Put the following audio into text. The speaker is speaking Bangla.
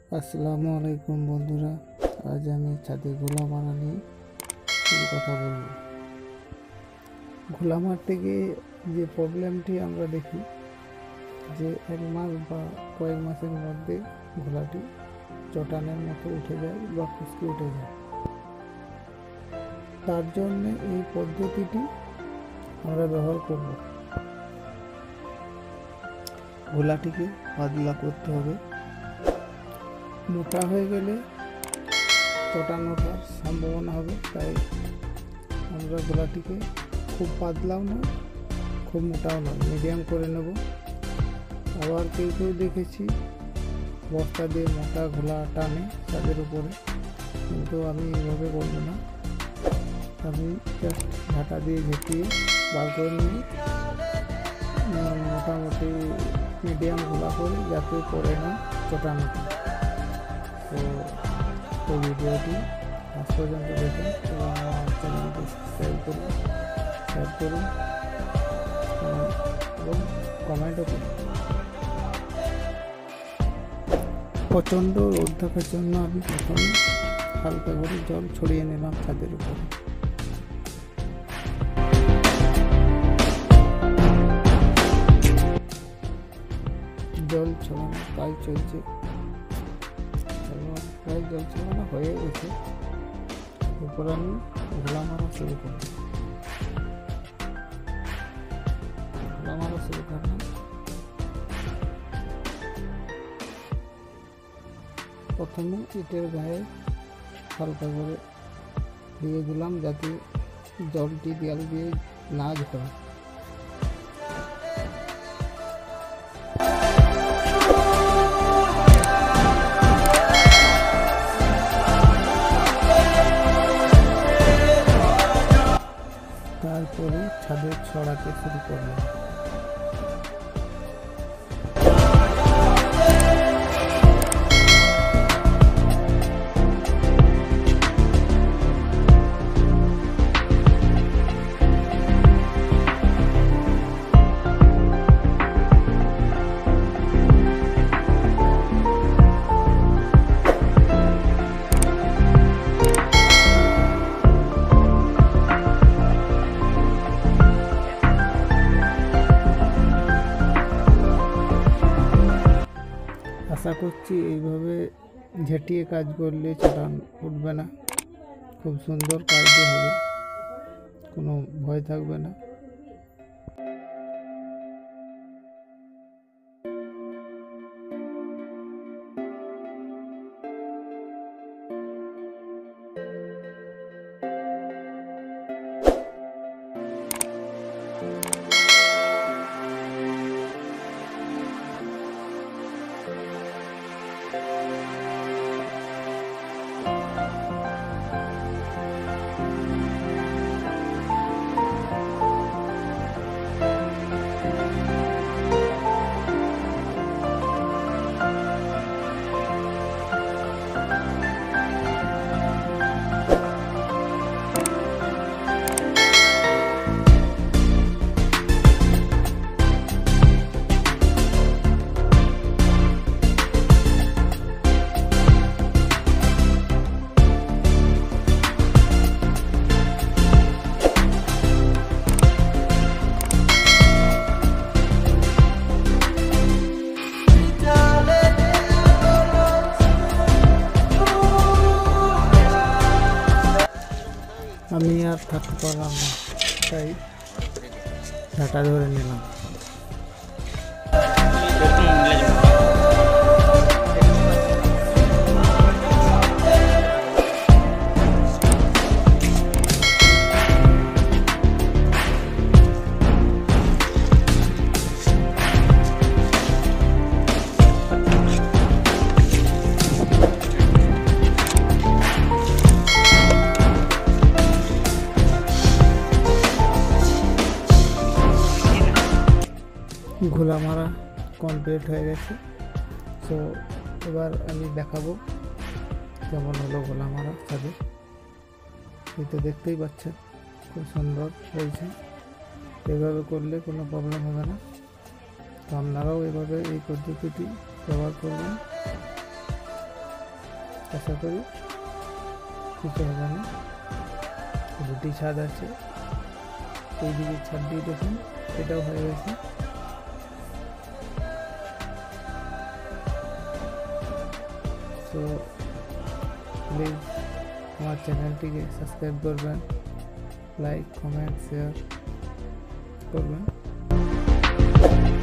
আসসালামু আলাইকুম বন্ধুরা, আজ আমি ছাদে ঘোলা মারা নিয়ে কথা বলবো। ঘোলা মারতে গিয়ে যে প্রবলেমটি আমরা দেখি যে এক মাস বা কয়েক মাসের মধ্যে ঘোলাটি চটানের মতো উঠে যায় বা খুশকি উঠে যায়। তার জন্য এই পদ্ধতিটি আমরা ব্যবহার করব। ঘোলাটিকে পাতলা করতে হবে। মোটা হয়ে গেলে চটানোটার সম্ভাবনা হবে, তাই আমরা ঘোলাটিকে খুব পাতলাও না খুব মোটাও না, মিডিয়াম করে নেব। আবার কেউ দেখেছি বস্তা দিয়ে মোটা ঘোলা টানে তাদের উপরে, কিন্তু আমি এইভাবে করবো না। আমি জাস্ট ঝাঁটা দিয়ে ঝেঁটিয়ে বার করে নিয়ে মোটামুটি মিডিয়াম ঘোলা করে যাতে পড়ে না চটানোটা। তো এই ভিডিওটি আজ পর্যন্ত দেখুন এবং আমার চ্যানেলটি সাবস্ক্রাইব করুন, শেয়ার করুন এবং কমেন্টও করুন। প্রচণ্ড রোদ থাকার জন্য আমি প্রথমে হালকা করে জল ছড়িয়ে নিলাম ছাদের উপরে। জল ছড়ানো কাজ চলছে, প্রায় জল ছড়ানো হয়ে গেছে। এরপর আমি ঘোলা মারা শুরু করলাম। প্রথমে ইটের গায়ে হালকা করে দিয়ে দিলাম যাতে জলটি দেয়াল দিয়ে না ঝরে। তারপরে ছাদে ছড়াতে শুরু করলাম। আশা করছি এইভাবে ঝেঁটিয়ে কাজ করলে চটান উঠবে না, খুব সুন্দর কাজটি হবে, কোনো ভয় থাকবে না। আমি আর থাকতে পারলাম না, তাই ঝাঁটা ধরে নিলাম। ঘোলা মারা কমপ্লিট হয়ে গেছে। তো এবার আমি দেখাবো কেমন হলো ঘোলা মারা ছাদে। এই তো দেখতেই পাচ্ছেন খুব সুন্দর হয়েছে। এভাবে করলে কোনো প্রবলেম হবে না। তো আপনারাও এভাবে এই পদ্ধতিটি ব্যবহার করবেন। আশা করি কিছু হবে না। দুটি ছাদ আছে, এই দিকে ছাদ দিয়ে দেখুন এটাও হয়ে গেছে। তো প্লিজ আমার চ্যানেলটিকে সাবস্ক্রাইব করবেন, লাইক কমেন্ট শেয়ার করবেন।